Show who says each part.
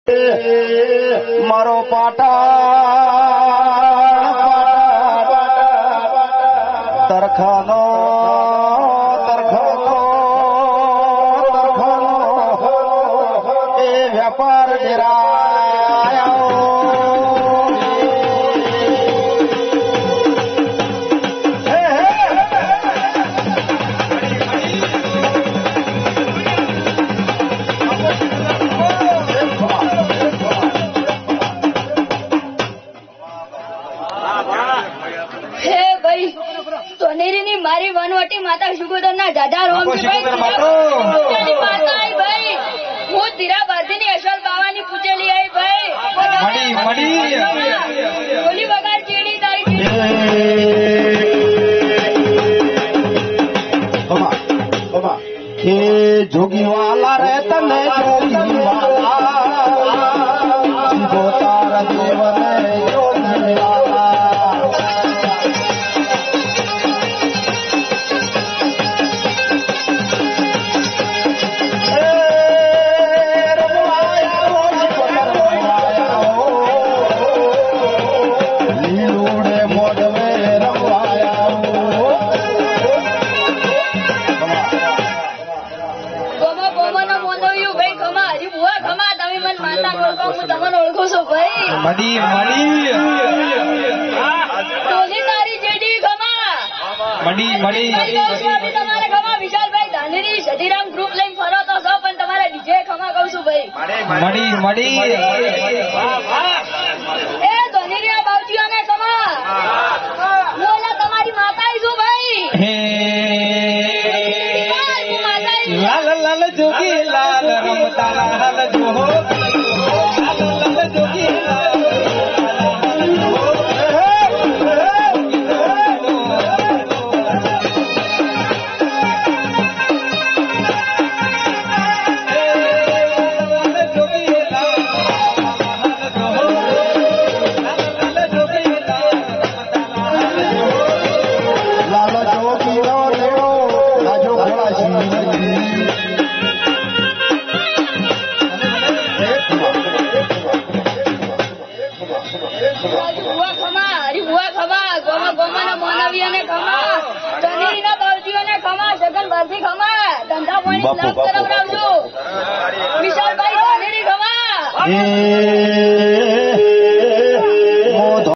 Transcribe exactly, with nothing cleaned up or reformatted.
Speaker 1: મારો પાટા તરખાનો તરખાનો તરખાનો એ વ્યાપાર ડેરાયો
Speaker 2: મારી વનવટી માતા સુગોદર ના દાદા રોમ માતા ભાઈ હું ધીરા બાંધીની અસલ બાવાની પૂજેલી આઈ ભાઈ બોલી વગાર ચેડી તારી
Speaker 1: એ જોગી વાલા રે તને જોગી વાલા ગોતાર દેવ રે જોગી વાલા
Speaker 3: મડી મડી
Speaker 2: તોલી તારી જેડી ગમા
Speaker 3: મડી મડી
Speaker 2: સ્વામી તમારે ગમા વિશાલભાઈ ધાનેરી સતીરામ ગ્રુપ લઈને ફરો તો છો પણ તમારે ડીજે ખમા કહું છું ભાઈ
Speaker 3: મડી મડી
Speaker 2: એ ધનેરિયા બાવજીઓને ખમા હું ઓલા તમારી માતા છું ભાઈ
Speaker 3: હે લાલ લાલ જોગી લાલ રમતા લાલ જોહો
Speaker 1: વિશાલભાઈ ધાનેરી ખમા